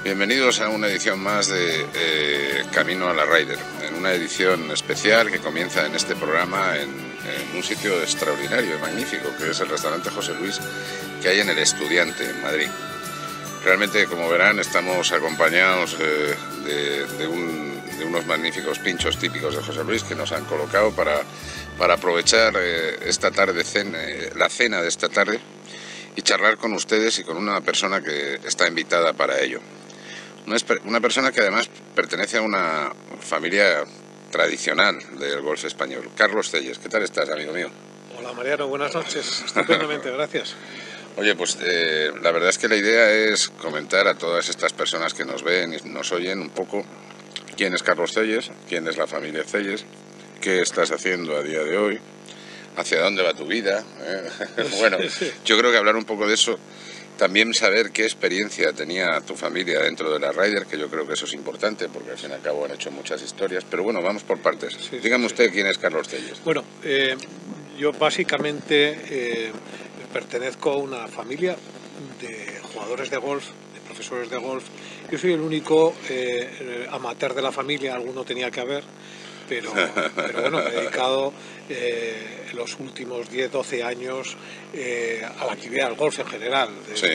Bienvenidos a una edición más de Camino a la Ryder, en una edición especial que comienza en este programa en un sitio extraordinario y magnífico, que es el restaurante José Luis, que hay en El Estudiante, en Madrid. Realmente, como verán, estamos acompañados de unos magníficos pinchos típicos de José Luis que nos han colocado para aprovechar esta tarde, la cena de esta tarde, y charlar con ustedes y con una persona que está invitada para ello. Una persona que además pertenece a una familia tradicional del golf español. Carlos Celles, ¿qué tal estás, amigo mío? Hola Mariano, buenas noches. Estupendamente, gracias. Oye, pues la verdad es que la idea es comentar a todas estas personas que nos ven y nos oyen un poco quién es Carlos Celles, quién es la familia Celles, qué estás haciendo a día de hoy, hacia dónde va tu vida. Bueno, yo creo que hablar un poco de eso. También saber qué experiencia tenía tu familia dentro de la Ryder, que yo creo que eso es importante, porque al fin y al cabo han hecho muchas historias. Pero bueno, vamos por partes. Dígame usted quién es Carlos Celles. Bueno, yo básicamente pertenezco a una familia de jugadores de golf, de profesores de golf. Yo soy el único amateur de la familia, alguno tenía que haber. Pero bueno, me he dedicado los últimos 10-12 años a la actividad del golf en general, desde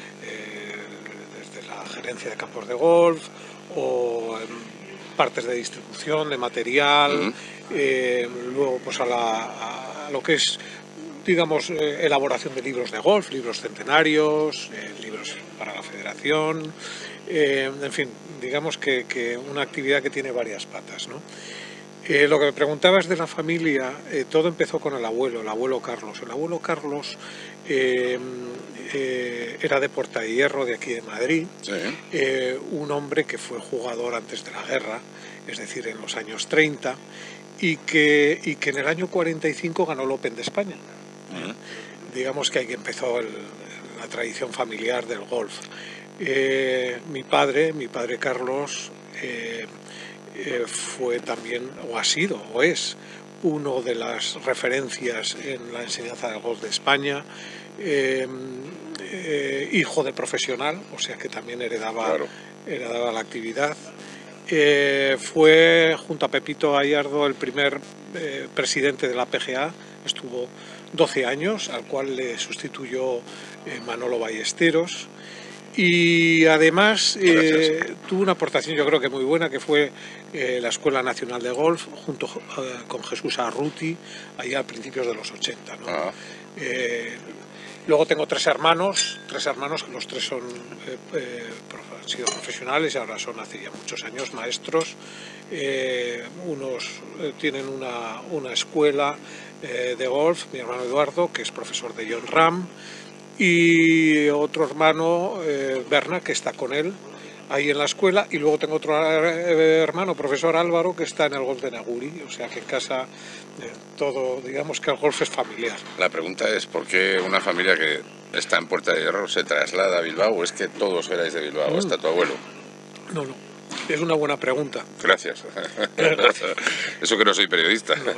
la gerencia de campos de golf o partes de distribución de material, luego pues a lo que es, digamos, elaboración de libros de golf, libros centenarios, libros para la federación, en fin, digamos que una actividad que tiene varias patas, ¿no? Lo que me preguntabas de la familia, todo empezó con el abuelo Carlos. El abuelo Carlos era de Puerta de Hierro, de aquí de Madrid, un hombre que fue jugador antes de la guerra, es decir, en los años 30, y que en el año 45 ganó el Open de España. Digamos que ahí empezó la tradición familiar del golf. Mi padre Carlos, fue también, o ha sido, o es, uno de las referencias en la enseñanza del golf de España, hijo de profesional, o sea que también heredaba la actividad. Fue, junto a Pepito Gallardo, el primer presidente de la PGA, estuvo 12 años, al cual le sustituyó Manolo Ballesteros. Y además tuvo una aportación, yo creo que muy buena, que fue la Escuela Nacional de Golf, junto con Jesús Arruti, allá a principios de los 80, ¿no? Luego tengo tres hermanos, que los tres han sido profesionales y ahora son, hace ya muchos años, maestros. Unos tienen una escuela de golf, mi hermano Eduardo, que es profesor de John Ram, y otro hermano, Berna, que está con él ahí en la escuela, y luego tengo otro hermano, profesor Álvaro, que está en el golf de Neguri, o sea que en casa todo, digamos que el golf es familiar. La pregunta es, ¿por qué una familia que está en Puerta de Hierro se traslada a Bilbao? ¿O es que todos erais de Bilbao, hasta tu abuelo? No, es una buena pregunta. Gracias. Eso que no soy periodista. No.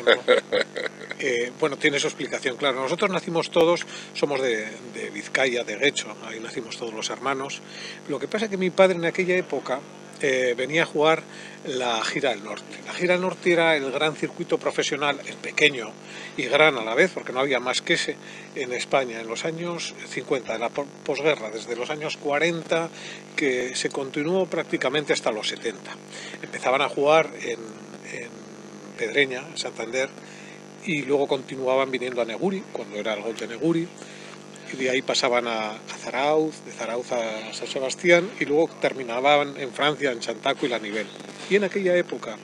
Bueno, tiene su explicación, claro. Nosotros nacimos todos, somos de Vizcaya, de Guecho, ahí nacimos todos los hermanos. Lo que pasa es que mi padre en aquella época venía a jugar la Gira del Norte. La Gira del Norte era el gran circuito profesional, el pequeño y gran a la vez, porque no había más que ese en España en los años 50, en la posguerra, desde los años 40, que se continuó prácticamente hasta los 70. Empezaban a jugar en Pedreña, en Santander, y luego continuaban viniendo a Neguri, cuando era el golf de Neguri, y de ahí pasaban a Zarauz, de Zarauz a San Sebastián, y luego terminaban en Francia, en Chantaco y La Nivel. Y en aquella época,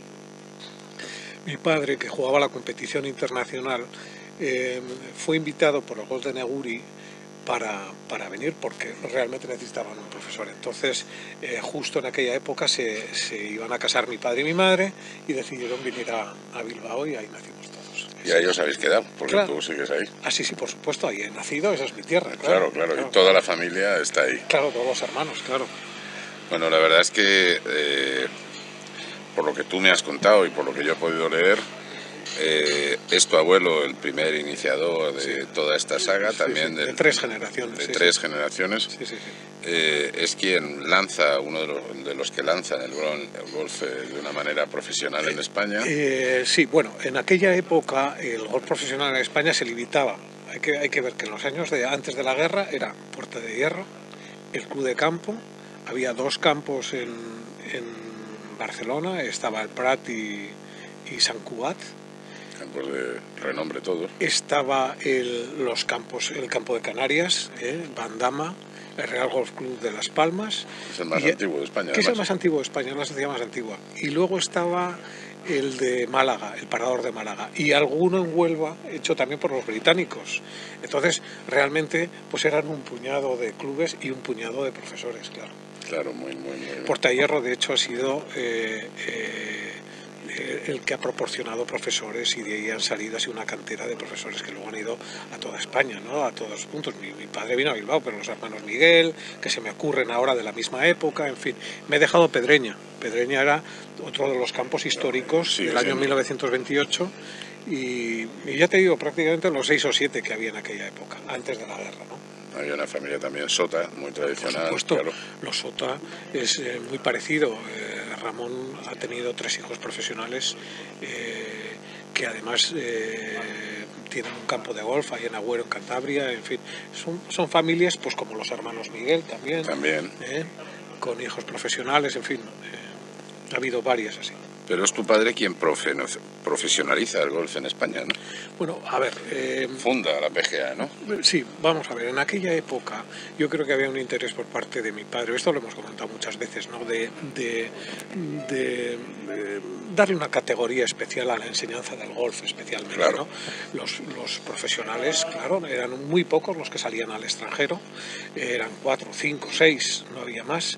mi padre, que jugaba la competición internacional, fue invitado por el golf de Neguri para venir, porque realmente necesitaban un profesor. Entonces, justo en aquella época se iban a casar mi padre y mi madre, y decidieron venir a Bilbao, y ahí nacimos todos. Y ahí os habéis quedado, porque claro, tú sigues ahí. Ah, sí, por supuesto, ahí he nacido, esa es mi tierra. Claro, y toda la familia está ahí. Claro, todos los hermanos, claro. Bueno, la verdad es que, por lo que tú me has contado y por lo que yo he podido leer, es tu abuelo el primer iniciador de toda esta saga, también de 3 generaciones. De 3 generaciones. Es quien lanza, uno de los que lanzan el golf de una manera profesional en España. Sí, bueno, en aquella época el golf profesional en España se limitaba. Hay que ver que en los años antes de la guerra era Puerta de Hierro, el Club de Campo, había 2 campos en Barcelona, estaba el Prat y Sant Cugat. Campos de renombre todos. Estaba el campo de Canarias, Bandama, el Real Golf Club de Las Palmas. Es el más antiguo de España. Que es el más antiguo de España, es la sociedad más antigua. Y luego estaba el de Málaga, el Parador de Málaga, y alguno en Huelva, hecho también por los británicos. Entonces, realmente, pues eran un puñado de clubes y un puñado de profesores, claro. Claro, muy bien. Puerta Hierro, de hecho, ha sido el que ha proporcionado profesores, y de ahí han salido así una cantera de profesores que luego han ido a toda España, ¿no? A todos los puntos. Mi padre vino a Bilbao, pero los hermanos Miguel, que se me ocurren ahora de la misma época, en fin. Me he dejado Pedreña. Pedreña era otro de los campos históricos del año 1928 y ya te digo, prácticamente los 6 o 7 que había en aquella época, antes de la guerra, ¿no? Había una familia también Sota, muy tradicional. Por supuesto, claro. Los Sota es muy parecido. Ramón ha tenido 3 hijos profesionales que además tienen un campo de golf ahí en Agüero, en Cantabria, en fin. Son familias pues como los hermanos Miguel también. Con hijos profesionales, en fin. Ha habido varias así. Pero es tu padre quien profesionaliza el golf en España, ¿no? Bueno, a ver... Funda la PGA, ¿no? Sí, vamos a ver, en aquella época yo creo que había un interés por parte de mi padre, esto lo hemos comentado muchas veces, ¿no? De darle una categoría especial a la enseñanza del golf, especialmente, claro. ¿no? Los profesionales, claro, eran muy pocos los que salían al extranjero, eran 4, 5, 6, no había más,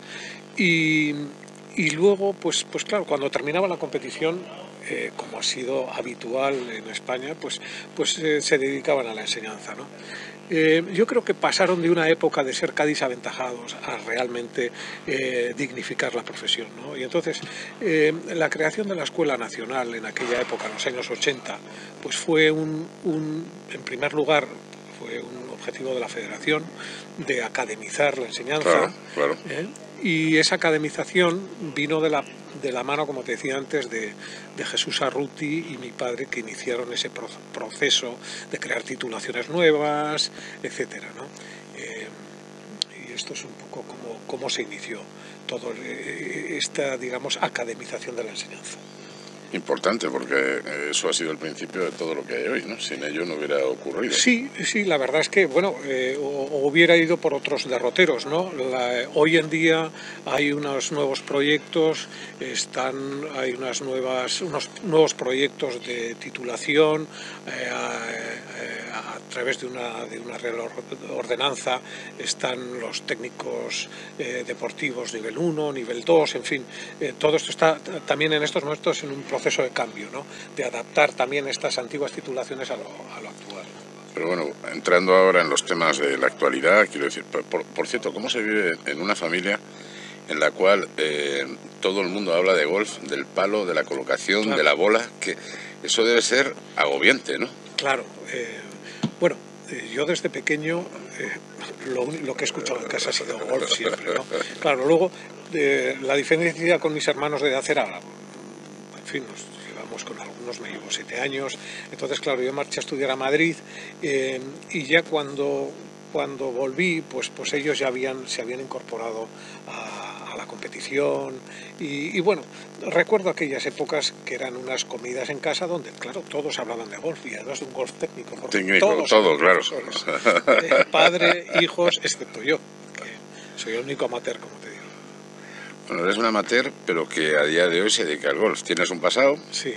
y luego, pues claro, cuando terminaba la competición, como ha sido habitual en España, pues se dedicaban a la enseñanza, ¿no? Yo creo que pasaron de una época de ser Cádiz aventajados a realmente dignificar la profesión, ¿no? Y entonces la creación de la Escuela Nacional en aquella época, en los años 80, pues fue en primer lugar, fue un objetivo de la Federación de academizar la enseñanza. Claro. Y esa academización vino de la mano, como te decía antes, de Jesús Arruti y mi padre, que iniciaron ese proceso de crear titulaciones nuevas, etcétera, ¿no? Y esto es un poco cómo se inició toda esta, digamos, academización de la enseñanza. Importante, porque eso ha sido el principio de todo lo que hay hoy, ¿no? Sin ello no hubiera ocurrido. Sí, la verdad es que, bueno, hubiera ido por otros derroteros, ¿no? Hoy en día hay unos nuevos proyectos, hay unos nuevos proyectos de titulación a través de una real ordenanza. Están los técnicos deportivos nivel 1, nivel 2, en fin, todo esto está también en estos momentos en un proceso de cambio, ¿no? De adaptar también estas antiguas titulaciones a lo actual. Pero bueno, entrando ahora en los temas de la actualidad, quiero decir, por cierto, ¿cómo se vive en una familia en la cual todo el mundo habla de golf, del palo, de la colocación, claro, de la bola? Que eso debe ser agobiante, ¿no? Claro. Bueno, yo desde pequeño lo que he escuchado en casa ha sido golf siempre, ¿no? Claro, luego la diferencia con mis hermanos de edad era... En fin, nos llevamos con algunos, me llevo 7 años, entonces claro, yo marché a estudiar a Madrid y ya cuando volví, pues ellos ya se habían incorporado a la competición y bueno, recuerdo aquellas épocas que eran unas comidas en casa donde, claro, todos hablaban de golf y además de un golf técnico. Todo, claro. Padre, hijos, excepto yo, que soy el único amateur, como te digo. Bueno, eres un amateur, pero que a día de hoy se dedica al golf. ¿Tienes un pasado? Sí.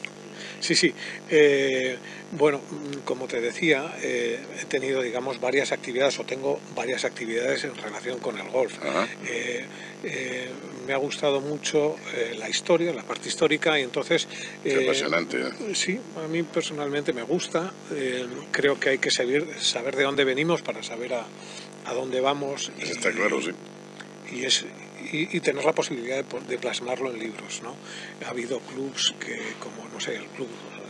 Bueno, como te decía, he tenido, digamos, varias actividades, o tengo varias actividades en relación con el golf. Me ha gustado mucho la historia, la parte histórica, y entonces... Qué apasionante. Sí, a mí personalmente me gusta. Creo que hay que saber de dónde venimos para saber a dónde vamos. Está claro, sí. Y tener la posibilidad de plasmarlo en libros, ¿no? Ha habido clubs que, como, no sé, el club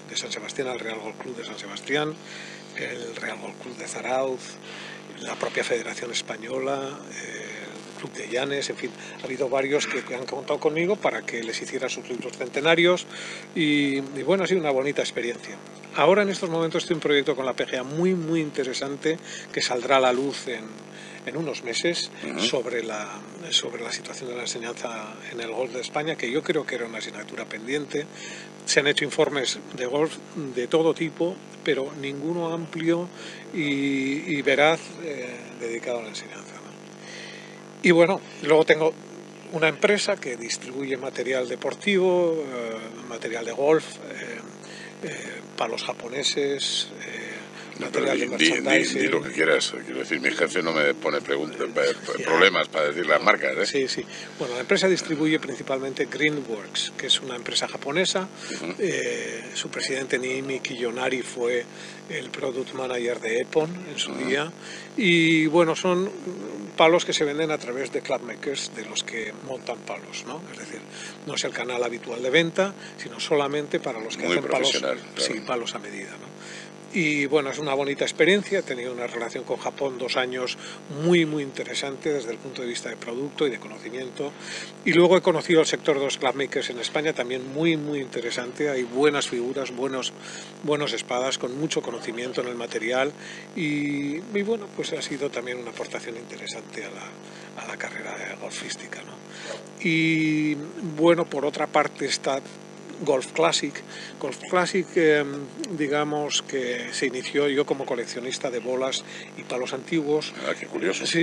de San Sebastián, el Real Golf Club de San Sebastián, el Real Golf Club de Zarauz, la propia Federación Española, el Club de Llanes, en fin, ha habido varios que han contado conmigo para que les hiciera sus libros centenarios y bueno, ha sido una bonita experiencia. Ahora en estos momentos estoy en un proyecto con la PGA muy interesante que saldrá a la luz en unos meses sobre la situación de la enseñanza en el golf de España, que yo creo que era una asignatura pendiente. Se han hecho informes de golf de todo tipo, pero ninguno amplio y veraz dedicado a la enseñanza, ¿no? Y bueno, luego tengo una empresa que distribuye material deportivo, material de golf, palos japoneses, material de merchandising. Di lo que quieras. Quiero decir, mi jefe no me pone problemas para decir las marcas, ¿eh? Sí. Bueno, la empresa distribuye principalmente Greenworks, que es una empresa japonesa. Su presidente Niimi Kiyonari fue el product manager de Epon en su día. Y bueno, son palos que se venden a través de clubmakers, de los que montan palos, ¿no? Es decir, no es el canal habitual de venta, sino solamente para los que hacen palos, claro. Sí, palos a medida, ¿no? Y bueno, es una bonita experiencia. He tenido una relación con Japón 2 años muy interesante desde el punto de vista de producto y de conocimiento. Y luego he conocido el sector de los clubmakers en España, también muy interesante. Hay buenas figuras, buenos espadas con mucho conocimiento en el material y bueno, pues ha sido también una aportación interesante a la carrera golfística, ¿no? Y bueno, por otra parte está Golf Classic. Golf Classic, digamos que se inició yo como coleccionista de bolas y palos antiguos. Ah, qué curioso. Sí.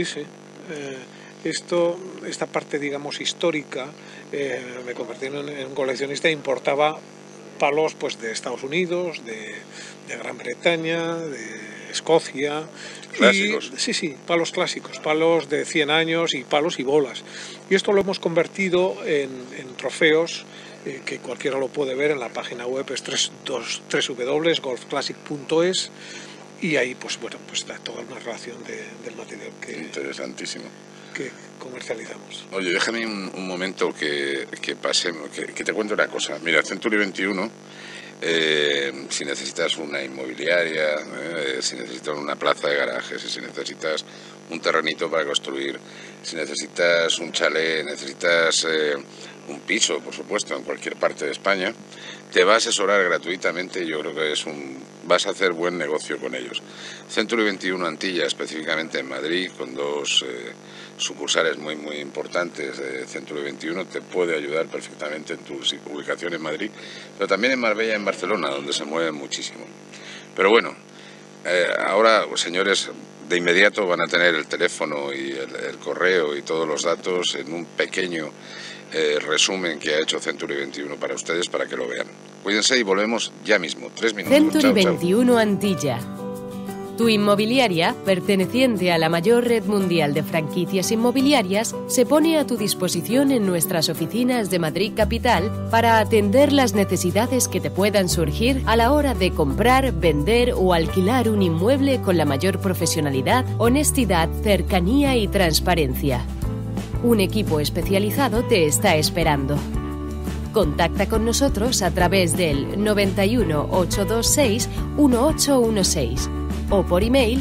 Esta parte, digamos, histórica, me convertí en un coleccionista e importaba palos pues de Estados Unidos, de Gran Bretaña, de Escocia. Clásicos. Sí, palos clásicos, palos de 100 años y palos y bolas. Y esto lo hemos convertido en trofeos, que cualquiera lo puede ver en la página web, es www.golfclassic.es, y ahí pues está toda una relación del material interesantísimo que comercializamos. Oye, déjame un momento que pasemos, que te cuento una cosa. Mira, Century 21, si necesitas una inmobiliaria, si necesitas una plaza de garajes, si necesitas un terrenito para construir, si necesitas un chalet, necesitas un piso, por supuesto, en cualquier parte de España, te va a asesorar gratuitamente y yo creo que vas a hacer buen negocio con ellos. Century 21 Antilla, específicamente en Madrid, con 2 sucursales muy importantes de Century 21, te puede ayudar perfectamente en tu ubicación en Madrid, pero también en Marbella y en Barcelona, donde se mueven muchísimo. Pero bueno, ahora, señores, de inmediato van a tener el teléfono y el correo y todos los datos en un pequeño resumen que ha hecho Century 21 para ustedes, para que lo vean. Cuídense y volvemos ya mismo. 3 minutos. Century 21 Antilla. Tu inmobiliaria, perteneciente a la mayor red mundial de franquicias inmobiliarias, se pone a tu disposición en nuestras oficinas de Madrid Capital para atender las necesidades que te puedan surgir a la hora de comprar, vender o alquilar un inmueble con la mayor profesionalidad, honestidad, cercanía y transparencia. Un equipo especializado te está esperando. Contacta con nosotros a través del 91 826 1816 o por email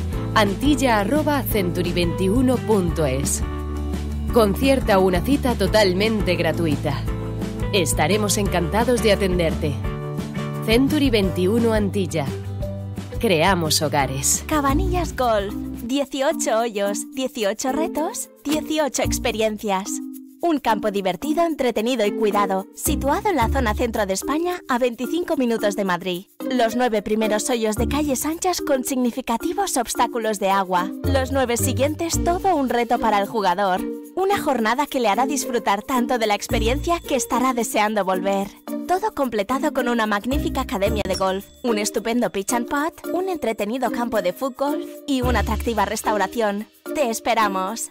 antilla@century21.es. Concierta una cita totalmente gratuita. Estaremos encantados de atenderte. Century 21 Antilla. Creamos hogares. Cabanillas Golf. 18 hoyos, 18 retos, 18 experiencias. Un campo divertido, entretenido y cuidado, situado en la zona centro de España, a 25 minutos de Madrid. Los 9 primeros hoyos de calles anchas con significativos obstáculos de agua. Los 9 siguientes, todo un reto para el jugador. Una jornada que le hará disfrutar tanto de la experiencia que estará deseando volver. Todo completado con una magnífica academia de golf, un estupendo pitch and putt, un entretenido campo de fútbol y una atractiva restauración. ¡Te esperamos!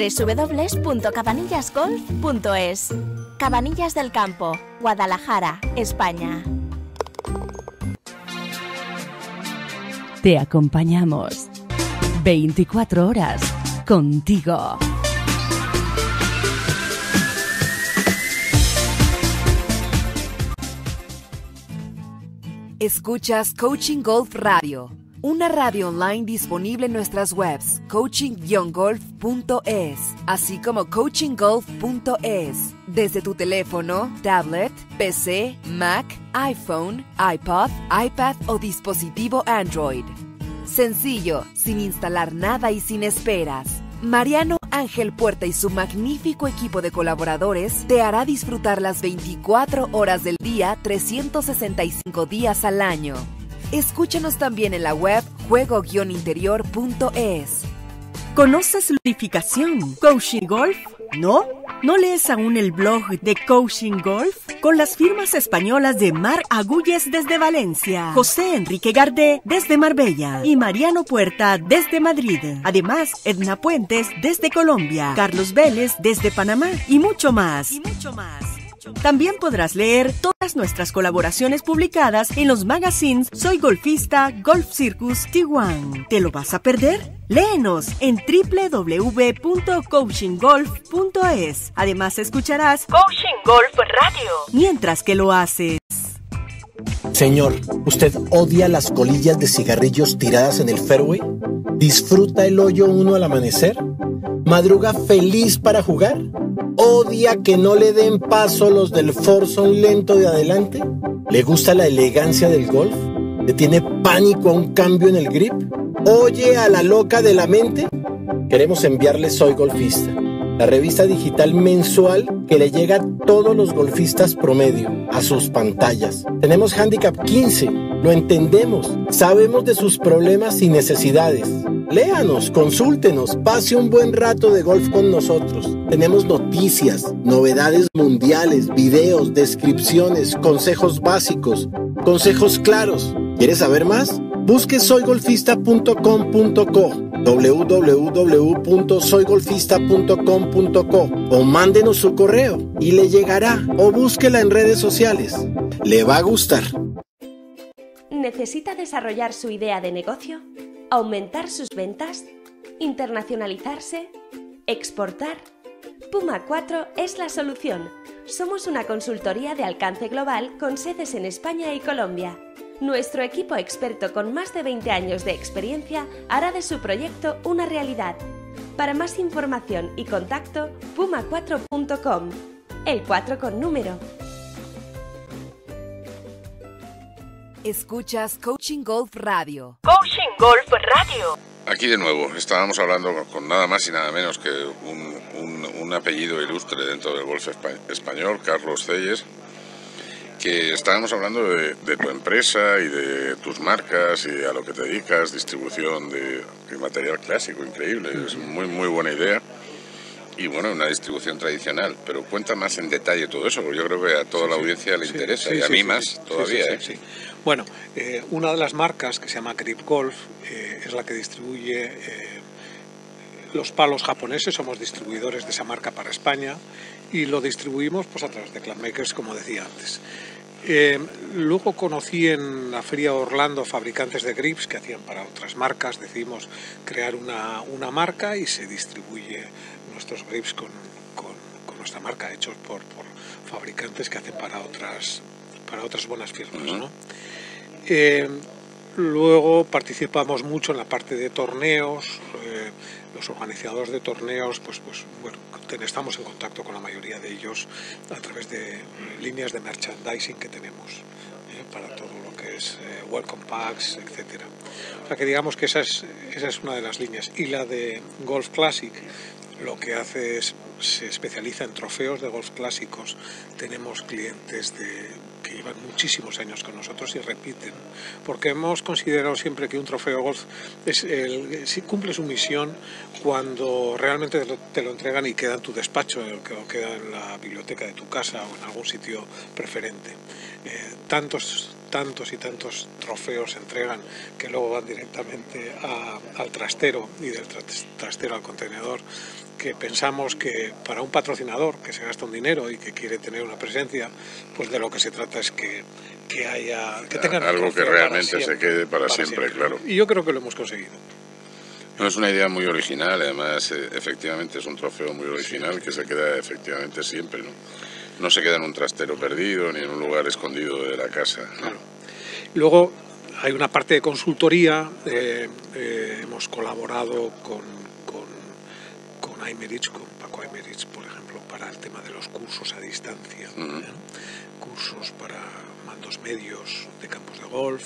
www.cabanillasgolf.es. Cabanillas del Campo, Guadalajara, España. Te acompañamos 24 horas contigo. Escuchas Coaching Golf Radio, una radio online disponible en nuestras webs coaching-golf.es, así como coachinggolf.es, desde tu teléfono, tablet, PC, Mac, iPhone, iPod, iPad o dispositivo Android. Sencillo, sin instalar nada y sin esperas. Mariano Ángel Puerta y su magnífico equipo de colaboradores te hará disfrutar las 24 horas del día, 365 días al año. Escúchanos también en la web juego-interior.es. ¿Conoces ludificación? ¿Coaching Golf? ¿No? ¿No lees aún el blog de Coaching Golf? Con las firmas españolas de Mar Agulles desde Valencia, José Enrique Gardé desde Marbella y Mariano Puerta desde Madrid. Además, Edna Puentes desde Colombia, Carlos Vélez desde Panamá y mucho más. También podrás leer todas nuestras colaboraciones publicadas en los magazines Soy Golfista, Golf Circus, Tijuana. ¿Te lo vas a perder? Léenos en www.coachinggolf.es. Además escucharás Coaching Golf Radio mientras que lo haces. Señor, ¿usted odia las colillas de cigarrillos tiradas en el fairway? ¿Disfruta el hoyo 1 al amanecer? ¿Madruga feliz para jugar? ¿Odia que no le den paso los del foursome lento de adelante? ¿Le gusta la elegancia del golf? ¿Le tiene pánico a un cambio en el grip? ¿Oye a la loca de la mente? Queremos enviarle Soy Golfista, la revista digital mensual que le llega a todos los golfistas promedio, a sus pantallas. Tenemos Handicap 15, lo entendemos, sabemos de sus problemas y necesidades. Léanos, consúltenos, pase un buen rato de golf con nosotros. Tenemos noticias, novedades mundiales, videos, descripciones, consejos básicos, consejos claros. ¿Quieres saber más? Busque soygolfista.com.co, www.soygolfista.com.co o mándenos su correo y le llegará, o búsquela en redes sociales. Le va a gustar. ¿Necesita desarrollar su idea de negocio? ¿Aumentar sus ventas? ¿Internacionalizarse? ¿Exportar? Puma 4 es la solución. Somos una consultoría de alcance global con sedes en España y Colombia. Nuestro equipo experto con más de 20 años de experiencia hará de su proyecto una realidad. Para más información y contacto, puma4.com. El 4 con número. Escuchas Coaching Golf Radio. Coaching Golf Radio. Aquí de nuevo, estábamos hablando con nada más y nada menos que un apellido ilustre dentro del golf español, Carlos Celles, que estábamos hablando de tu empresa y de tus marcas y a lo que te dedicas, distribución de material clásico, increíble, es muy buena idea. Y bueno, una distribución tradicional, pero cuenta más en detalle todo eso, porque yo creo que a toda la audiencia le interesa, y a mí más todavía. Sí. Bueno, una de las marcas, que se llama Grip Golf, es la que distribuye los palos japoneses. Somos distribuidores de esa marca para España y lo distribuimos pues a través de Clubmakers, como decía antes. Luego conocí en la feria Orlando fabricantes de grips que hacían para otras marcas. Decidimos crear una marca y se distribuye nuestros grips con nuestra marca, hechos por fabricantes que hacen para otras buenas firmas, ¿no? Luego participamos mucho en la parte de torneos. Los organizadores de torneos, pues bueno, estamos en contacto con la mayoría de ellos a través de líneas de merchandising que tenemos para todo lo que es welcome packs, etcétera. O sea que digamos que esa es una de las líneas. Y la de Golf Classic lo que hace es se especializa en trofeos de golf clásicos. Tenemos clientes que llevan muchísimos años con nosotros y repiten, porque hemos considerado siempre que un trofeo de golf si cumple su misión cuando realmente te lo entregan y queda en tu despacho, o queda en la biblioteca de tu casa o en algún sitio preferente. Tantos y tantos trofeos se entregan que luego van directamente al trastero y del trastero al contenedor, que pensamos que para un patrocinador que se gasta un dinero y que quiere tener una presencia, pues de lo que se trata es que tengan algo que realmente se quede para siempre, claro. Y yo creo que lo hemos conseguido. No, es una idea muy original, además efectivamente es un trofeo muy original que se queda efectivamente siempre, ¿no? No se queda en un trastero perdido ni en un lugar escondido de la casa, ¿no? Claro. Luego hay una parte de consultoría, hemos colaborado con Aymerich, con Paco Aymerich, por ejemplo, para el tema de los cursos a distancia, cursos para mandos medios de campos de golf.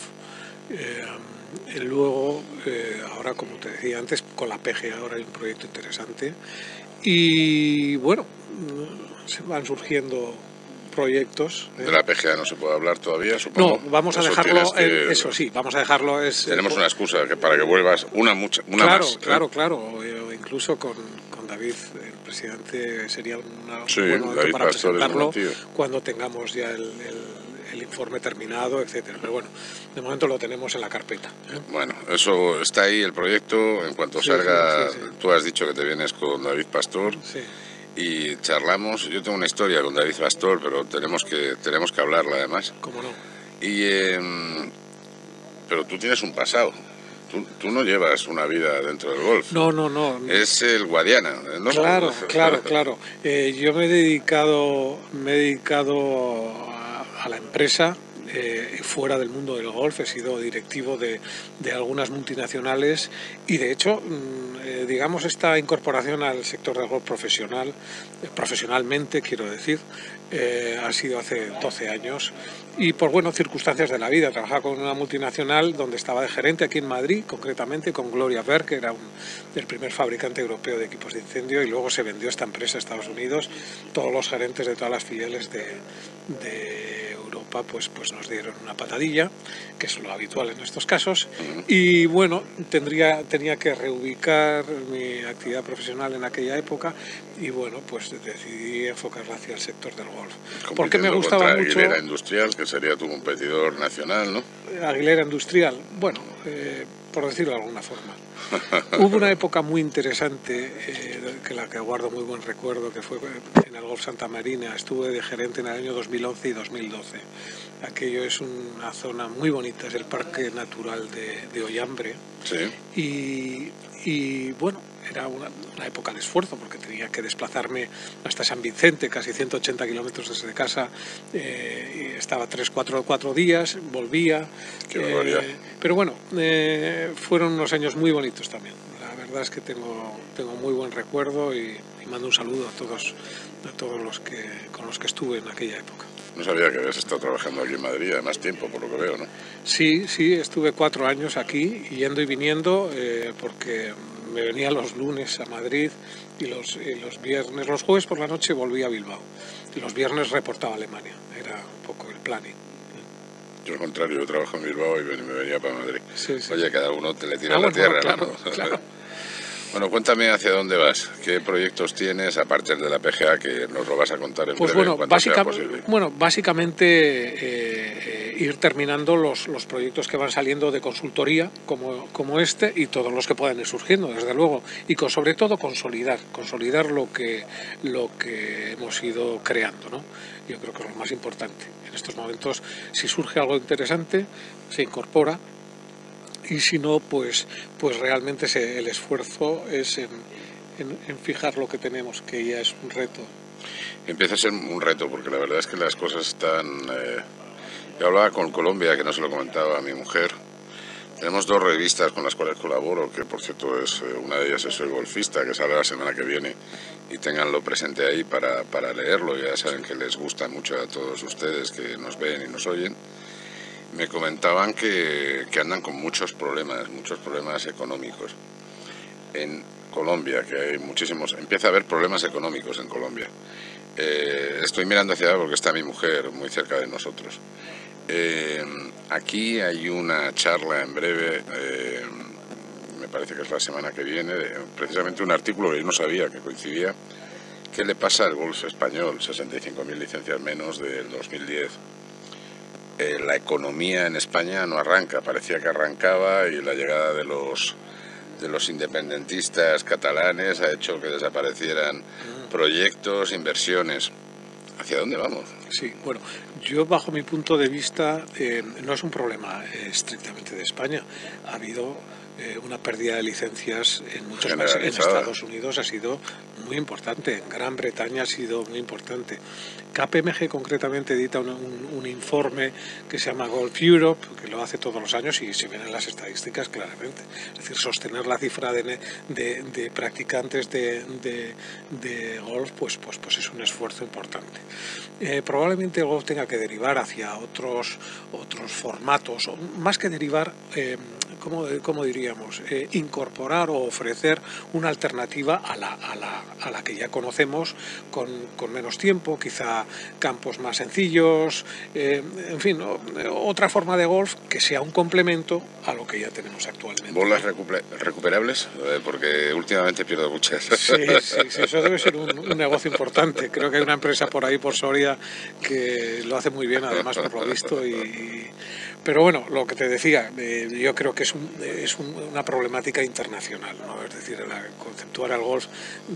Luego, ahora, como te decía antes, con la PGA ahora hay un proyecto interesante y bueno, se van surgiendo proyectos. De la PGA no se puede hablar todavía, supongo. No, vamos a dejarlo, eso sí, vamos a dejarlo. Tenemos una excusa para que vuelvas, una claro, más. Claro, incluso con David, el presidente, sería un buen momento David para Pastor presentarlo cuando tengamos ya el informe terminado, etcétera. Pero bueno, de momento lo tenemos en la carpeta. Bueno, eso está ahí, el proyecto. En cuanto salga, tú has dicho que te vienes con David Pastor. Sí. Y charlamos. Yo tengo una historia con David Pastor, pero tenemos que hablarla además. ¿Cómo no? Pero tú tienes un pasado. Tú no llevas una vida dentro del golf. No. Es el Guadiana, ¿no? Claro. Yo me he dedicado a la empresa fuera del mundo del golf. He sido directivo de algunas multinacionales y de hecho, digamos, esta incorporación al sector del golf profesionalmente, quiero decir, ha sido hace 12 años y por circunstancias de la vida. Trabajaba con una multinacional donde estaba de gerente aquí en Madrid, concretamente con Gloria Berg, que era el primer fabricante europeo de equipos de incendio, y luego se vendió esta empresa a Estados Unidos. Todos los gerentes de todas las filiales de Europa pues nos dieron una patadilla, que es lo habitual en estos casos, y bueno, tenía que reubicar mi actividad profesional en aquella época y bueno, pues decidí enfocarla hacia el sector del golf. Porque me gustaba mucho. Aguilera Industrial, que sería tu competidor nacional, ¿no? Aguilera Industrial, bueno, por decirlo de alguna forma. Hubo una época muy interesante, que la que guardo muy buen recuerdo, que fue en el Golf Santa Marina. Estuve de gerente en el año 2011 y 2012. Aquello es una zona muy bonita, es el Parque Natural de Ollambre. Sí. Y bueno, era una época de esfuerzo porque tenía que desplazarme hasta San Vicente, casi 180 kilómetros desde casa, y estaba 4 días, volvía. Qué barbaridad. Pero bueno, fueron unos años muy bonitos también. La verdad es que tengo muy buen recuerdo y mando un saludo a todos con los que estuve en aquella época. No sabía que habías estado trabajando aquí en Madrid, además tiempo, por lo que veo, ¿no? Sí, estuve 4 años aquí, yendo y viniendo, porque me venía los lunes a Madrid y los viernes, los jueves por la noche volvía a Bilbao. Y los viernes reportaba a Alemania, era un poco el planning. Yo al contrario, yo trabajo en Bilbao y me venía para Madrid. Sí. Oye, cada uno te le tira a la tierra, claro, ¿no? Claro. Bueno, cuéntame hacia dónde vas, qué proyectos tienes, aparte de la PGA, que nos lo vas a contar en breve, cuando sea posible. Bueno, básicamente ir terminando los proyectos que van saliendo de consultoría, como este, y todos los que puedan ir surgiendo, desde luego, y sobre todo consolidar lo que hemos ido creando, ¿no? Yo creo que es lo más importante. En estos momentos, si surge algo interesante, se incorpora. Y si no, pues realmente el esfuerzo es en fijar lo que tenemos, que ya es un reto. Empieza a ser un reto, porque la verdad es que las cosas están... Yo hablaba con Colombia, que no se lo comentaba a mi mujer. Tenemos 2 revistas con las cuales colaboro, que por cierto una de ellas es El Golfista, que sale la semana que viene, y ténganlo presente ahí para leerlo. Ya saben que les gusta mucho a todos ustedes que nos ven y nos oyen. Me comentaban que andan con muchos problemas económicos. En Colombia, que hay muchísimos, empieza a haber problemas económicos en Colombia. Estoy mirando hacia allá porque está mi mujer muy cerca de nosotros. Aquí hay una charla en breve, me parece que es la semana que viene, precisamente un artículo que yo no sabía que coincidía. ¿Qué le pasa al golf español? 65.000 licencias menos del 2010. La economía en España no arranca, parecía que arrancaba, y la llegada de los independentistas catalanes ha hecho que desaparecieran proyectos, inversiones. ¿Hacia dónde vamos? Sí, bueno, yo bajo mi punto de vista no es un problema estrictamente de España. Ha habido una pérdida de licencias en muchos países. En Estados Unidos ha sido muy importante, en Gran Bretaña ha sido muy importante. KPMG concretamente edita un informe que se llama Golf Europe, que lo hace todos los años y se ven en las estadísticas claramente. Es decir, sostener la cifra de practicantes de golf pues es un esfuerzo importante. Probablemente el golf tenga que derivar hacia otros formatos, o más que derivar, ¿cómo diríamos? Incorporar o ofrecer una alternativa a la que ya conocemos con menos tiempo, quizá campos más sencillos, en fin, otra forma de golf que sea un complemento a lo que ya tenemos actualmente. ¿Bolas recuperables? Porque últimamente pierdo muchas. Sí, eso debe ser un negocio importante. Creo que hay una empresa por ahí, por Soria, que lo hace muy bien, además, por lo visto. Pero bueno, lo que te decía, yo creo que es una problemática internacional, ¿no? Es decir, conceptuar el golf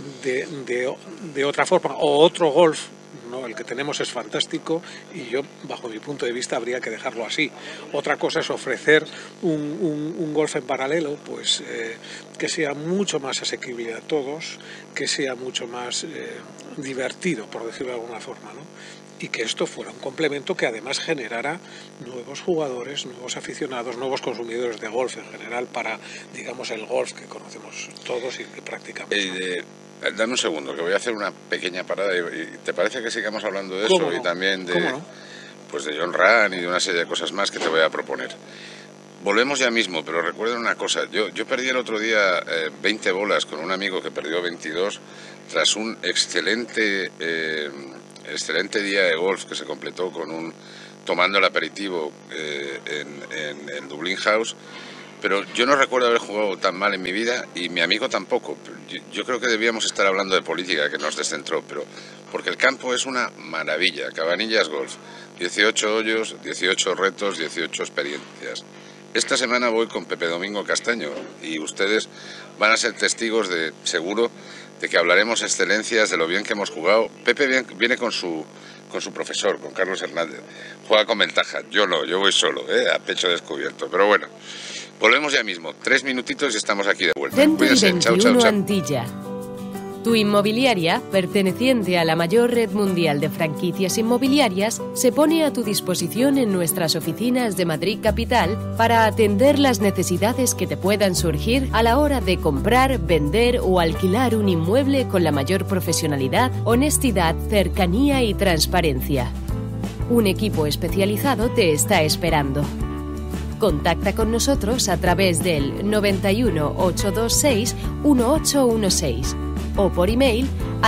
de otra forma, o otro golf, ¿no? El que tenemos es fantástico y yo, bajo mi punto de vista, habría que dejarlo así. Otra cosa es ofrecer un golf en paralelo, pues que sea mucho más asequible a todos, que sea mucho más divertido, por decirlo de alguna forma, ¿no? Y que esto fuera un complemento que además generara nuevos jugadores, nuevos aficionados, nuevos consumidores de golf en general para, digamos, el golf que conocemos todos y que practicamos. Dame un segundo, que voy a hacer una pequeña parada. ¿Y te parece que sigamos hablando de eso? ¿Cómo no? Y también de, ¿Cómo no? Pues de Jon Rahm y de una serie de cosas más que te voy a proponer. Volvemos ya mismo, pero recuerden una cosa. Yo perdí el otro día 20 bolas con un amigo que perdió 22 tras un excelente día de golf que se completó tomando el aperitivo en Dublin House. Pero yo no recuerdo haber jugado tan mal en mi vida y mi amigo tampoco. Yo creo que debíamos estar hablando de política, que nos descentró, pero porque el campo es una maravilla. Cabanillas Golf, 18 hoyos, 18 retos, 18 experiencias. Esta semana voy con Pepe Domingo Castaño y ustedes van a ser testigos seguro de que hablaremos excelencias, de lo bien que hemos jugado. Pepe viene con su profesor, con Carlos Hernández. Juega con ventaja. Yo no, yo voy solo, a pecho descubierto. Pero bueno, volvemos ya mismo. 3 minutitos y estamos aquí de vuelta. Century 21 Antilla. Tu inmobiliaria, perteneciente a la mayor red mundial de franquicias inmobiliarias, se pone a tu disposición en nuestras oficinas de Madrid Capital para atender las necesidades que te puedan surgir a la hora de comprar, vender o alquilar un inmueble con la mayor profesionalidad, honestidad, cercanía y transparencia. Un equipo especializado te está esperando. Contacta con nosotros a través del 91 826 1816 o por email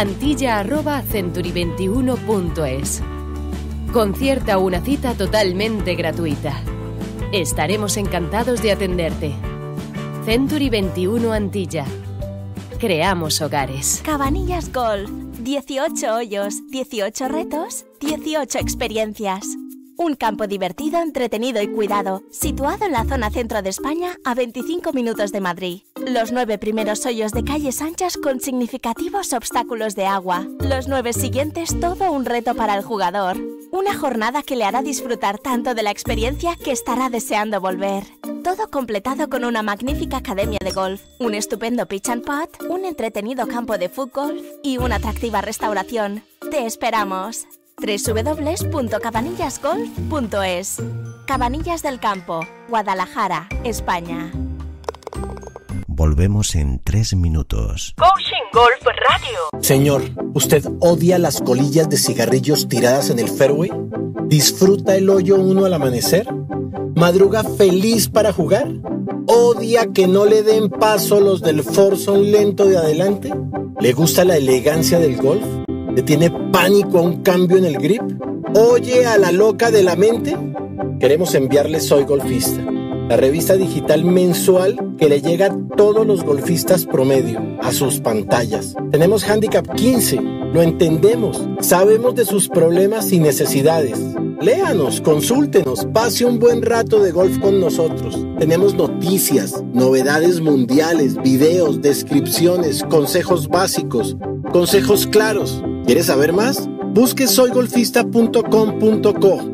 antilla@century21.es. Concierta una cita totalmente gratuita. Estaremos encantados de atenderte. Century 21 Antilla. Creamos hogares. Cabanillas Golf. 18 hoyos, 18 retos, 18 experiencias. Un campo divertido, entretenido y cuidado, situado en la zona centro de España, a 25 minutos de Madrid. Los 9 primeros hoyos de calles anchas con significativos obstáculos de agua. Los 9 siguientes, todo un reto para el jugador. Una jornada que le hará disfrutar tanto de la experiencia que estará deseando volver. Todo completado con una magnífica academia de golf, un estupendo pitch and putt, un entretenido campo de fútbol y una atractiva restauración. ¡Te esperamos! www.cabanillasgolf.es. Cabanillas del Campo, Guadalajara, España. Volvemos en 3 minutos. Coaching Golf Radio. Señor, ¿usted odia las colillas de cigarrillos tiradas en el fairway? ¿Disfruta el hoyo 1 al amanecer? ¿Madruga feliz para jugar? ¿Odia que no le den paso los del foursome lento de adelante? ¿Le gusta la elegancia del golf? ¿Le tiene pánico a un cambio en el grip? ¿Oye a la loca de la mente? Queremos enviarle Soy Golfista, la revista digital mensual que le llega a todos los golfistas promedio, a sus pantallas. Tenemos Handicap 15, lo entendemos, sabemos de sus problemas y necesidades. Léanos, consúltenos, pase un buen rato de golf con nosotros. Tenemos noticias, novedades mundiales, videos, descripciones, consejos básicos, consejos claros. ¿Quieres saber más? Busque soygolfista.com.co,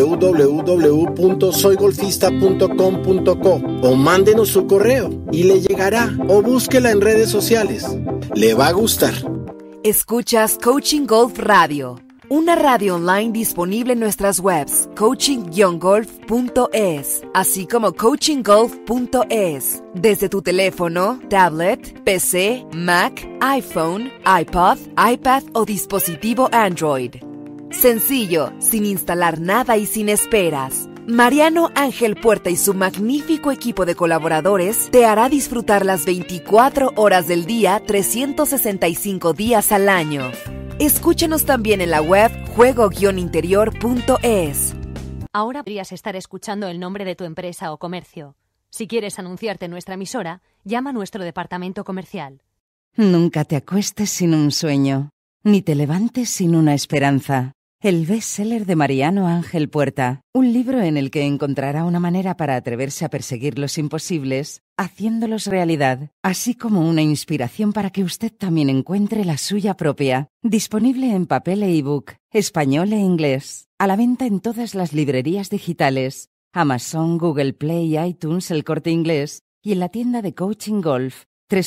www.soygolfista.com.co o mándenos su correo y le llegará, o búsquela en redes sociales. Le va a gustar. Escuchas Coaching Golf Radio, una radio online disponible en nuestras webs coaching-golf.es, así como coachinggolf.es, desde tu teléfono, tablet, PC, Mac, iPhone, iPod, iPad o dispositivo Android. Sencillo, sin instalar nada y sin esperas. Mariano Ángel Puerta y su magnífico equipo de colaboradores te hará disfrutar las 24 horas del día, 365 días al año. Escúchanos también en la web juego-interior.es. Ahora podrías estar escuchando el nombre de tu empresa o comercio. Si quieres anunciarte en nuestra emisora, llama a nuestro departamento comercial. Nunca te acuestes sin un sueño, ni te levantes sin una esperanza. El bestseller de Mariano Ángel Puerta, un libro en el que encontrará una manera para atreverse a perseguir los imposibles, haciéndolos realidad, así como una inspiración para que usted también encuentre la suya propia. Disponible en papel e ebook, español e inglés, a la venta en todas las librerías digitales, Amazon, Google Play, iTunes, El Corte Inglés y en la tienda de Coaching Golf,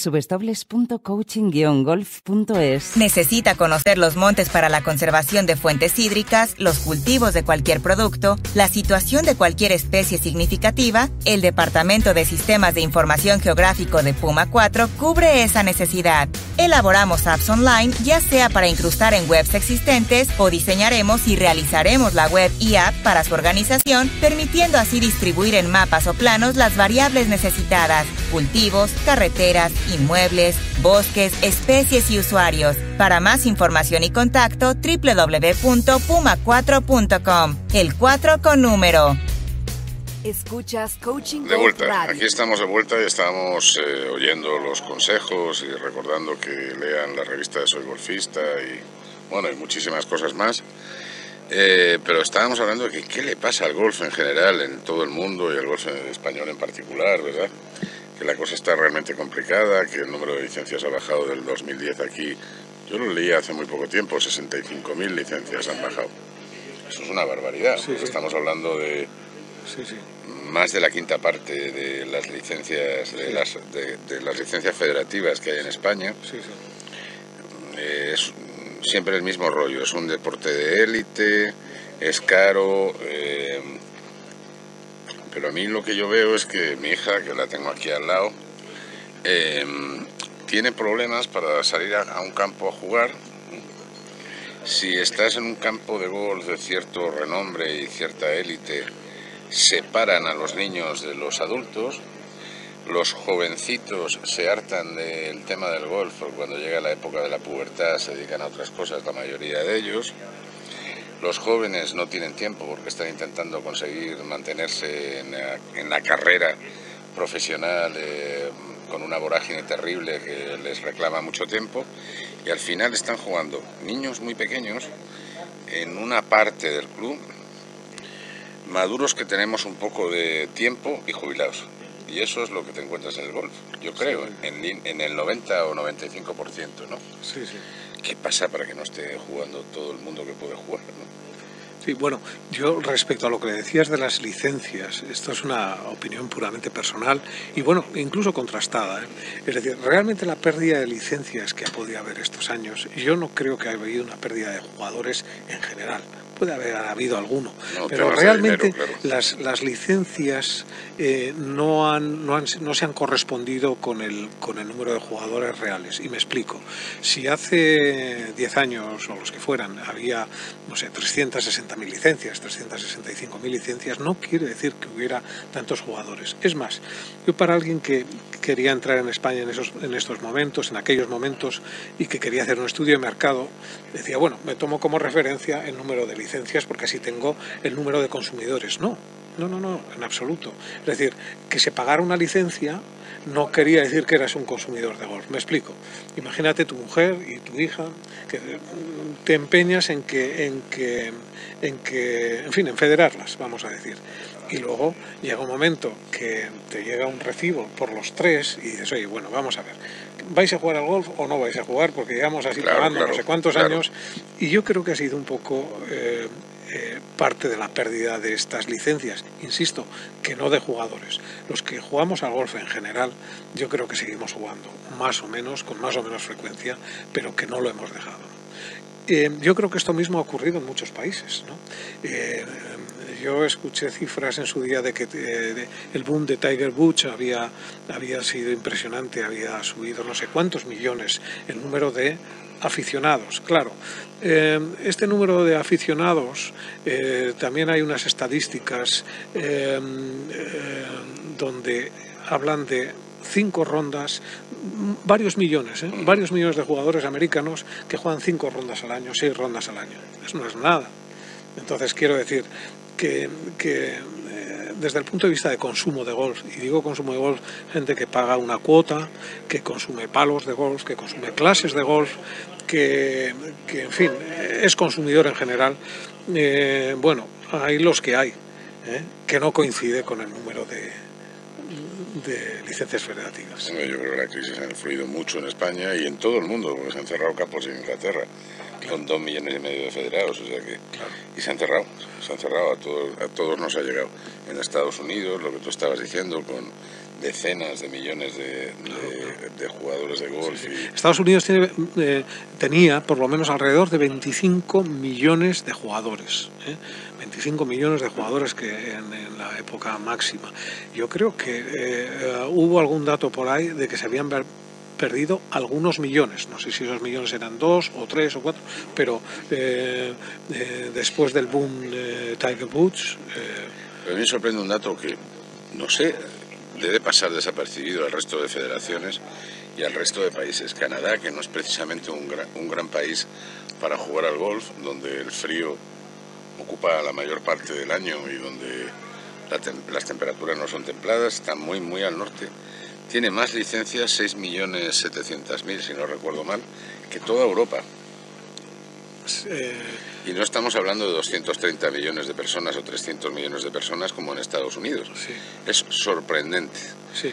www.coaching-golf.es. ¿Necesita conocer los montes para la conservación de fuentes hídricas, los cultivos de cualquier producto, la situación de cualquier especie significativa? El Departamento de Sistemas de Información Geográfico de Puma 4 cubre esa necesidad. Elaboramos apps online, ya sea para incrustar en webs existentes o diseñaremos y realizaremos la web y app para su organización, permitiendo así distribuir en mapas o planos las variables necesitadas: cultivos, carreteras, inmuebles, bosques, especies y usuarios. Para más información y contacto, www.puma4.com. El 4 con número. Escuchas Coaching De vuelta, Radio. aquí estamos de vuelta y estamos oyendo los consejos y recordando que lean la revista de Soy Golfista y bueno, y muchísimas cosas más. Pero estábamos hablando de que qué le pasa al golf en general en todo el mundo y al golf español en particular, ¿verdad? Que la cosa está realmente complicada, que el número de licencias ha bajado del 2010 aquí. Yo lo leí hace muy poco tiempo, 65.000 licencias han bajado. Eso es una barbaridad. Sí, sí. Estamos hablando de más de la quinta parte de las licencias de las licencias federativas que hay en España. Es siempre el mismo rollo, es un deporte de élite, es caro, pero a mí lo que yo veo es que mi hija, que la tengo aquí al lado, tiene problemas para salir a un campo a jugar. Si estás en un campo de golf de cierto renombre y cierta élite, separan a los niños de los adultos. Los jovencitos se hartan del tema del golf, porque cuando llega la época de la pubertad se dedican a otras cosas, la mayoría de ellos. Los jóvenes no tienen tiempo porque están intentando conseguir mantenerse en la carrera profesional con una vorágine terrible que les reclama mucho tiempo, y al final están jugando niños muy pequeños en una parte del club, maduros que tenemos un poco de tiempo y jubilados. Y eso es lo que te encuentras en el golf, yo creo, en el 90 o 95%, ¿no? Sí, sí. ¿Qué pasa para que no esté jugando todo el mundo que puede jugar, ¿no? Sí, bueno, yo respecto a lo que decías de las licencias, esto es una opinión puramente personal y bueno, incluso contrastada, ¿eh? Es decir, realmente la pérdida de licencias que ha podido haber estos años, yo no creo que haya habido una pérdida de jugadores en general. Puede haber habido alguno, pero realmente dinero, claro. las licencias no se han correspondido con el número de jugadores reales. Y me explico. Si hace 10 años o los que fueran había, no sé, 360.000 licencias, 365.000 licencias, no quiere decir que hubiera tantos jugadores. Es más, yo para alguien que quería entrar en España en estos momentos, en aquellos momentos, y que quería hacer un estudio de mercado, decía, bueno, me tomo como referencia el número de licencias porque así tengo el número de consumidores. No, en absoluto. Es decir, que se pagara una licencia no quería decir que eras un consumidor de golf. Me explico. Imagínate tu mujer y tu hija que te empeñas en federarlas, vamos a decir. Y luego llega un momento que te llega un recibo por los 3 y dices, oye, bueno, vamos a ver, ¿vais a jugar al golf o no vais a jugar? Porque llevamos así pagando no sé cuántos años, y yo creo que ha sido un poco parte de la pérdida de estas licencias, insisto, que no de jugadores. Los que jugamos al golf en general, yo creo que seguimos jugando, más o menos, con más o menos frecuencia, pero que no lo hemos dejado. Yo creo que esto mismo ha ocurrido en muchos países, ¿no? Yo escuché cifras en su día de que el boom de Tiger Woods había sido impresionante, había subido no sé cuántos millones el número de aficionados. Claro, este número de aficionados, también hay unas estadísticas donde hablan de 5 rondas, varios millones de jugadores americanos que juegan 5 rondas al año, 6 rondas al año. Eso no es nada. Entonces quiero decir que desde el punto de vista de consumo de golf, y digo consumo de golf, gente que paga una cuota, que consume palos de golf, que consume clases de golf, que en fin, es consumidor en general, bueno, hay los que hay, que no coincide con el número de licencias federativas. Bueno, yo creo que la crisis ha influido mucho en España y en todo el mundo, porque se han cerrado campos en Inglaterra, con 2,5 millones de federados, o sea que y se han cerrado, a todos nos ha llegado. En Estados Unidos, lo que tú estabas diciendo, con decenas de millones de jugadores de golf. Y... Estados Unidos tenía por lo menos alrededor de 25 millones de jugadores, 25 millones de jugadores que en la época máxima. Yo creo que hubo algún dato por ahí de que se habían perdido algunos millones, no sé si esos millones eran 2 o 3 o 4, pero después del boom de Tiger Woods... A mí me sorprende un dato que, no sé, debe pasar desapercibido al resto de federaciones y al resto de países. Canadá, que no es precisamente un gran país para jugar al golf, donde el frío ocupa la mayor parte del año y donde las temperaturas no son templadas, está muy, muy al norte. Tiene más licencias, 6.700.000, si no recuerdo mal, que toda Europa. Y no estamos hablando de 230 millones de personas o 300 millones de personas como en Estados Unidos. Sí. Es sorprendente. Sí.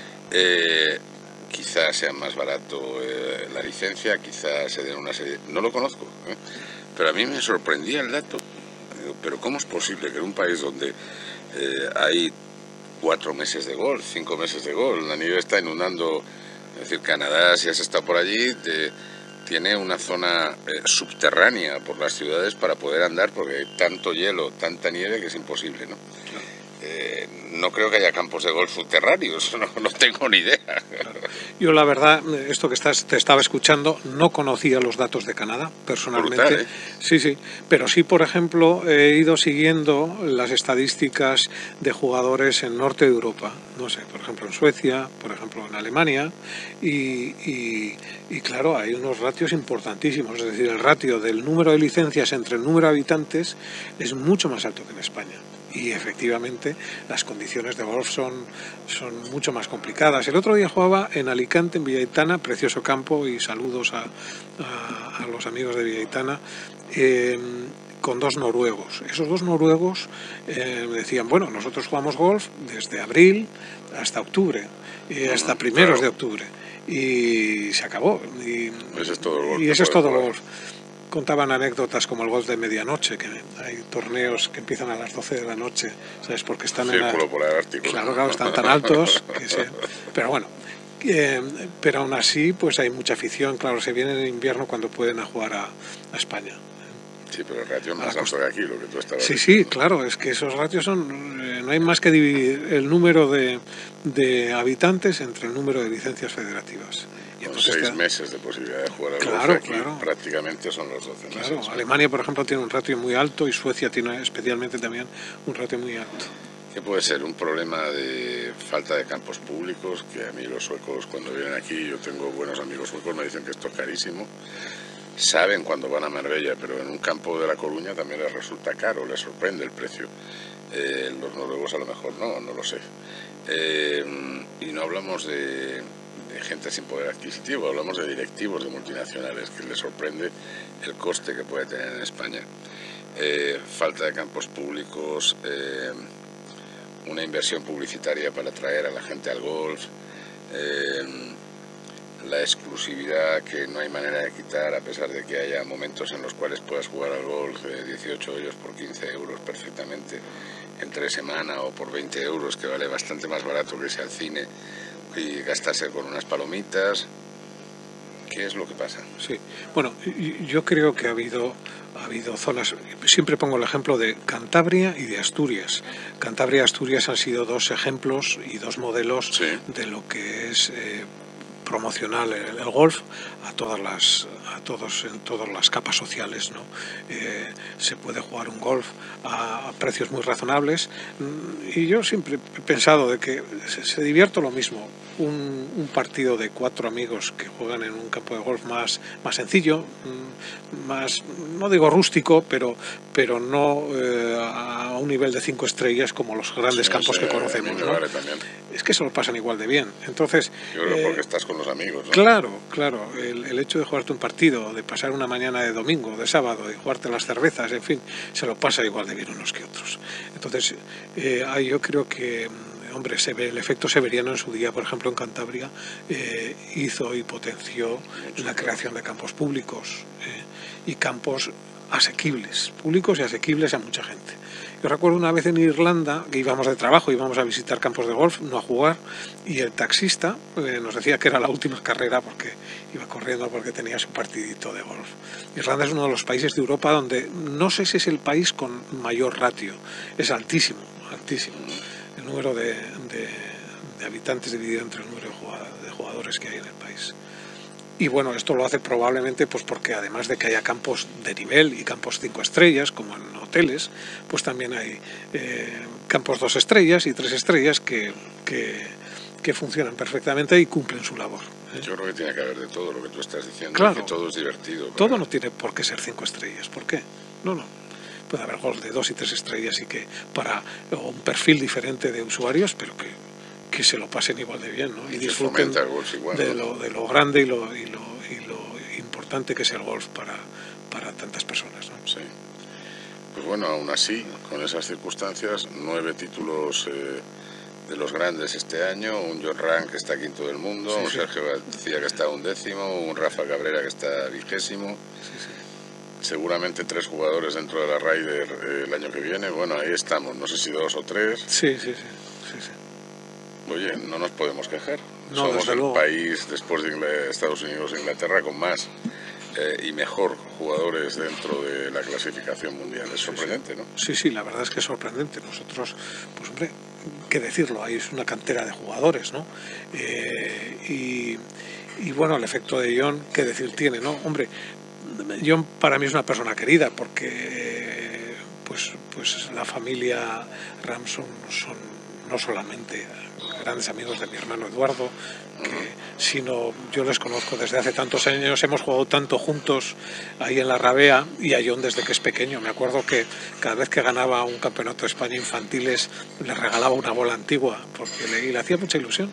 Quizás sea más barato la licencia, quizás se den una serie... No lo conozco, pero a mí me sorprendía el dato. Pero ¿cómo es posible que en un país donde hay 4 meses de golf, 5 meses de golf, la nieve está inundando, es decir, Canadá, si has estado por allí, tiene una zona subterránea por las ciudades para poder andar, porque hay tanto hielo, tanta nieve que es imposible, ¿no? No creo que haya campos de golf subterráneos, no tengo ni idea. Claro. Yo la verdad, esto que te estaba escuchando, no conocía los datos de Canadá personalmente. Brutal, ¿eh? Sí, pero sí, por ejemplo, he ido siguiendo las estadísticas de jugadores en norte de Europa, no sé, por ejemplo en Suecia, por ejemplo en Alemania, y claro, hay unos ratios importantísimos, es decir, el ratio del número de licencias entre el número de habitantes es mucho más alto que en España. Y efectivamente las condiciones de golf son mucho más complicadas. El otro día jugaba en Alicante, en Villaitana, precioso campo, y saludos a los amigos de Villaitana, con 2 noruegos. Esos 2 noruegos me decían, bueno, nosotros jugamos golf desde abril hasta octubre, hasta primeros de octubre, y se acabó. Y eso es todo el golf. Y eso es todo el golf. Contaban anécdotas como el golf de medianoche, que hay torneos que empiezan a las 12 de la noche, ¿sabes? Porque están Círculo polar ártico. Claro, están tan altos pero bueno, pero aún así pues hay mucha afición. Claro, se viene en invierno cuando pueden jugar a España. Sí, pero el ratio más alto que aquí, lo que tú estabas Sí, diciendo. Sí, claro, es que esos ratios son... no hay más que dividir el número de habitantes entre el número de licencias federativas. Y con 6 meses de posibilidad de jugar al golf, aquí prácticamente son los 12 meses. Claro, Alemania, por ejemplo, tiene un ratio muy alto, y Suecia tiene especialmente también un ratio muy alto. ¿Qué puede ser? Un problema de falta de campos públicos, que a mí los suecos, cuando vienen aquí, yo tengo buenos amigos suecos, me dicen que esto es carísimo. Saben cuando van a Marbella, pero en un campo de La Coruña también les resulta caro, les sorprende el precio. Los noruegos a lo mejor no lo sé. Y no hablamos de gente sin poder adquisitivo, hablamos de directivos de multinacionales, que les sorprende el coste que puede tener en España. Falta de campos públicos, una inversión publicitaria para atraer a la gente al golf, la exclusividad que no hay manera de quitar, a pesar de que haya momentos en los cuales puedas jugar al golf 18 hoyos por 15 euros perfectamente entre semana, o por 20 euros, que vale bastante más barato que irse al cine y gastarse con unas palomitas. ¿Qué es lo que pasa? Sí, bueno, yo creo que ha habido zonas, siempre pongo el ejemplo de Cantabria y de Asturias. Cantabria y Asturias han sido dos ejemplos y dos modelos de lo que es promocionar el golf en todas las capas sociales, ¿no? Se puede jugar un golf a precios muy razonables, y yo siempre he pensado de que se divierto lo mismo un partido de 4 amigos que juegan en un campo de golf más sencillo, más, no digo rústico, pero no a un nivel de 5 estrellas como los grandes campos que conocemos, ¿no? Vale, es que se lo pasan igual de bien. Entonces, yo creo porque estás con los amigos, ¿no? Claro, el hecho de jugarte un partido, de pasar una mañana de domingo, de sábado, y jugarte las cervezas, en fin, se lo pasa igual de bien unos que otros. Entonces, yo creo que, hombre, el efecto Severiano en su día, por ejemplo, en Cantabria, hizo y potenció la creación de campos públicos y campos asequibles, públicos y asequibles a mucha gente. Yo recuerdo una vez en Irlanda que íbamos de trabajo, íbamos a visitar campos de golf, no a jugar, y el taxista nos decía que era la última carrera porque iba corriendo porque tenía su partidito de golf. Irlanda es uno de los países de Europa donde no sé si es el país con mayor ratio, es altísimo. El número de habitantes dividido entre el número de jugadores que hay en el país. Y bueno, esto lo hace probablemente pues porque además de que haya campos de nivel y campos 5 estrellas, como en hoteles, pues también hay campos 2 estrellas y 3 estrellas que funcionan perfectamente y cumplen su labor. Yo creo que tiene que haber de todo lo que tú estás diciendo, claro, que todo es divertido. Todo no tiene por qué ser 5 estrellas. ¿Por qué? No. Puede haber golf de 2 y 3 estrellas y que para un perfil diferente de usuarios, pero que se lo pasen igual de bien, ¿no? Y disfruten de lo grande y lo importante que es el golf para tantas personas, ¿no? Sí. Pues bueno, aún así, con esas circunstancias, 9 títulos de los grandes este año, un John Ram que está 5º del mundo, un Sergio García que está 11º, un Rafa Cabrera que está 20º. Seguramente 3 jugadores dentro de la Ryder el año que viene. Bueno, ahí estamos, no sé si 2 o 3. Sí. Oye, no nos podemos quejar. No, somos el país, después de Estados Unidos e Inglaterra, con más y mejor jugadores dentro de la clasificación mundial. Es sorprendente, ¿no? Sí, la verdad es que es sorprendente. Nosotros, pues hombre, qué decirlo, ahí es una cantera de jugadores, ¿no? Y bueno, el efecto de John, qué decir tiene, ¿no? Hombre, John para mí es una persona querida porque pues la familia Ramson son no solamente grandes amigos de mi hermano Eduardo, sino yo les conozco desde hace tantos años, hemos jugado tanto juntos ahí en la Rabea, y a John desde que es pequeño. Me acuerdo que cada vez que ganaba un campeonato de España infantiles le regalaba una bola antigua porque le hacía mucha ilusión.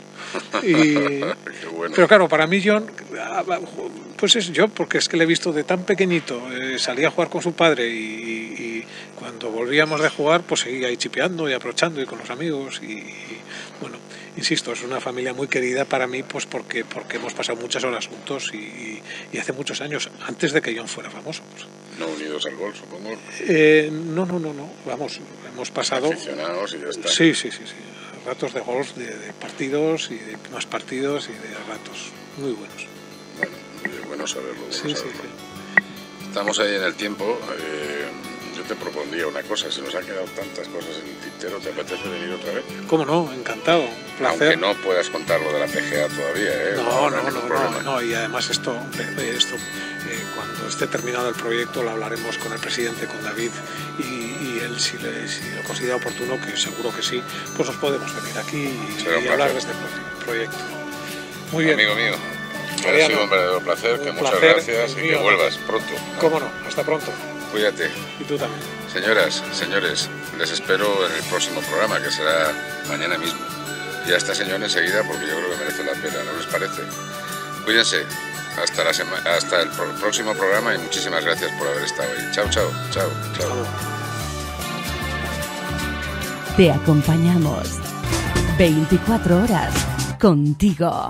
Pero claro, para mí John, pues es yo, porque es que le he visto de tan pequeñito, salía a jugar con su padre y cuando volvíamos de jugar pues seguía ahí chipeando y aprovechando y con los amigos y bueno, insisto, es una familia muy querida para mí, pues porque hemos pasado muchas horas juntos y hace muchos años, antes de que John fuera famoso. Pues. ¿No unidos al golf, supongo? No, vamos, hemos pasado... Aficionados y ya está. Sí, ratos de golf, de partidos y de más partidos y de ratos muy buenos. Bueno saberlo. Sí. Estamos ahí en el tiempo. Yo te propondría una cosa, se nos han quedado tantas cosas en el tintero, ¿te apetece venir otra vez? ¿Cómo no? Encantado, un placer. Aunque no puedas contar lo de la PGA todavía, ¿eh? No, y además esto cuando esté terminado el proyecto lo hablaremos con el presidente, con David, y él si lo considera oportuno, que seguro que sí, pues nos podemos venir aquí y hablar de este proyecto. Muy bien. Amigo mío, ha sido un verdadero placer, muchas gracias y que vuelvas pronto, ¿no? Cómo no, hasta pronto. Cuídate. Y tú también. Señoras, señores, les espero en el próximo programa, que será mañana mismo. Y a esta señora enseguida, porque yo creo que merece la pena, ¿no les parece? Cuídense. Hasta el próximo programa y muchísimas gracias por haber estado ahí. Chao. Te acompañamos 24 horas contigo.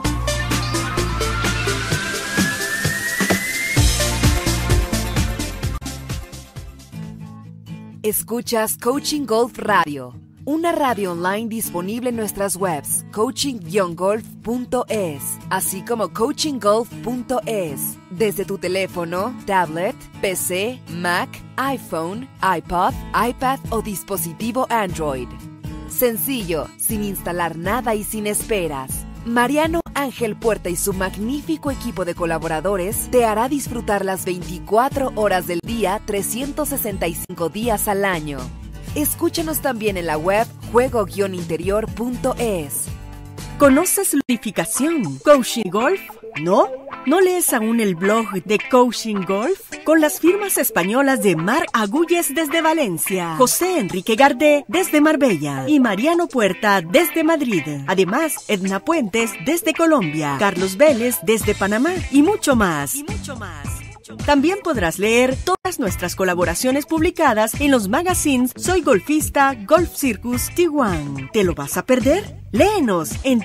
Escuchas Coaching Golf Radio, una radio online disponible en nuestras webs coaching-golf.es, así como coachinggolf.es, desde tu teléfono, tablet, PC, Mac, iPhone, iPod, iPad o dispositivo Android. Sencillo, sin instalar nada y sin esperas. Mariano Ángel Puerta y su magnífico equipo de colaboradores te hará disfrutar las 24 horas del día, 365 días al año. Escúchanos también en la web juego-interior.es. ¿Conoces ludificación? ¿Coaching Golf? ¿No? ¿No lees aún el blog de Coaching Golf? Con las firmas españolas de Mar Agúyez desde Valencia, José Enrique Gardé desde Marbella y Mariano Puerta desde Madrid. Además, Edna Puentes desde Colombia, Carlos Vélez desde Panamá y mucho más. También podrás leer todas nuestras colaboraciones publicadas en los magazines Soy Golfista, Golf Circus, Tijuana. ¿Te lo vas a perder? Léenos en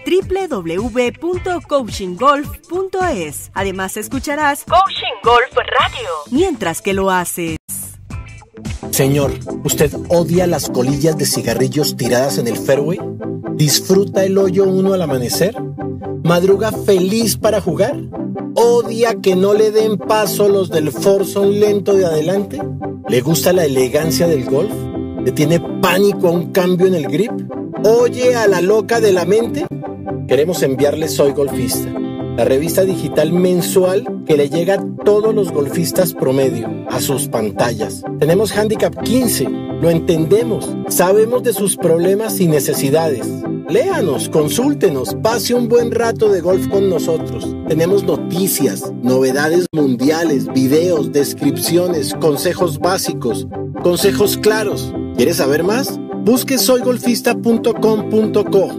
www.coachinggolf.es. Además escucharás Coaching Golf Radio mientras que lo haces. Señor, ¿usted odia las colillas de cigarrillos tiradas en el fairway? ¿Disfruta el hoyo 1 al amanecer? ¿Madruga feliz para jugar? ¿Odia que no le den paso los del foursome lento de adelante? ¿Le gusta la elegancia del golf? ¿Le tiene pánico a un cambio en el grip? ¿Oye a la loca de la mente? Queremos enviarle Soy Golfista, la revista digital mensual que le llega a todos los golfistas promedio, a sus pantallas. Tenemos Handicap 15, lo entendemos, sabemos de sus problemas y necesidades. Léanos, consúltenos, pase un buen rato de golf con nosotros. Tenemos noticias, novedades mundiales, videos, descripciones, consejos básicos, consejos claros. ¿Quieres saber más? Busque soygolfista.com.co,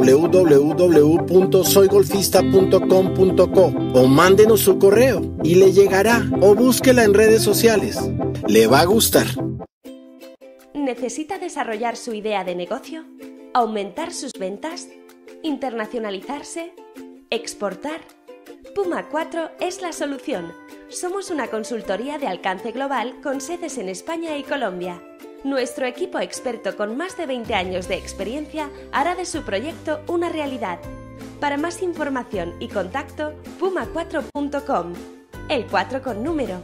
www.soygolfista.com.co o mándenos su correo y le llegará, o búsquela en redes sociales. Le va a gustar. ¿Necesita desarrollar su idea de negocio? ¿Aumentar sus ventas? ¿Internacionalizarse? ¿Exportar? Puma 4 es la solución. Somos una consultoría de alcance global con sedes en España y Colombia. Nuestro equipo experto con más de 20 años de experiencia hará de su proyecto una realidad. Para más información y contacto, puma4.com. El 4 con número.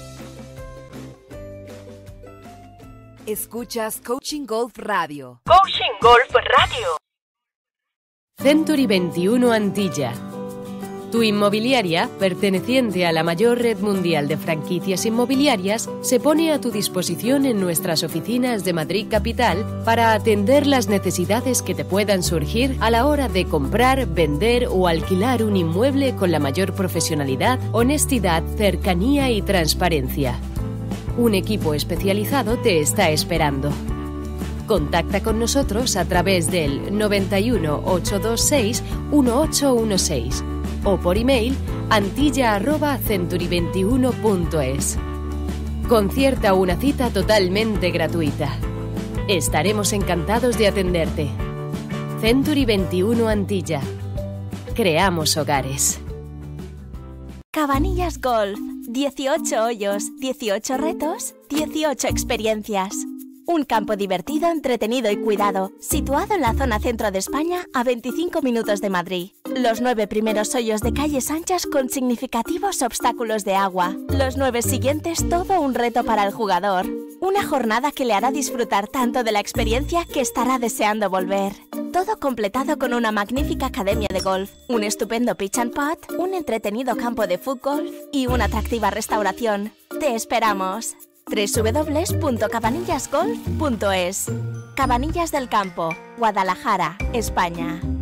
Escuchas Coaching Golf Radio. Coaching Golf Radio. Century 21 Antilla. Tu inmobiliaria, perteneciente a la mayor red mundial de franquicias inmobiliarias, se pone a tu disposición en nuestras oficinas de Madrid Capital para atender las necesidades que te puedan surgir a la hora de comprar, vender o alquilar un inmueble con la mayor profesionalidad, honestidad, cercanía y transparencia. Un equipo especializado te está esperando. Contacta con nosotros a través del 91 826 1816 o por email antilla@century21.es. Concierta una cita totalmente gratuita. Estaremos encantados de atenderte. Century 21 Antilla. Creamos hogares. Cabanillas Golf. 18 hoyos, 18 retos, 18 experiencias. Un campo divertido, entretenido y cuidado, situado en la zona centro de España a 25 minutos de Madrid. Los 9 primeros hoyos de calles anchas con significativos obstáculos de agua. Los 9 siguientes todo un reto para el jugador. Una jornada que le hará disfrutar tanto de la experiencia que estará deseando volver. Todo completado con una magnífica academia de golf, un estupendo pitch and putt, un entretenido campo de fútbol y una atractiva restauración. ¡Te esperamos! www.cabanillasgolf.es. Cabanillas del Campo, Guadalajara, España.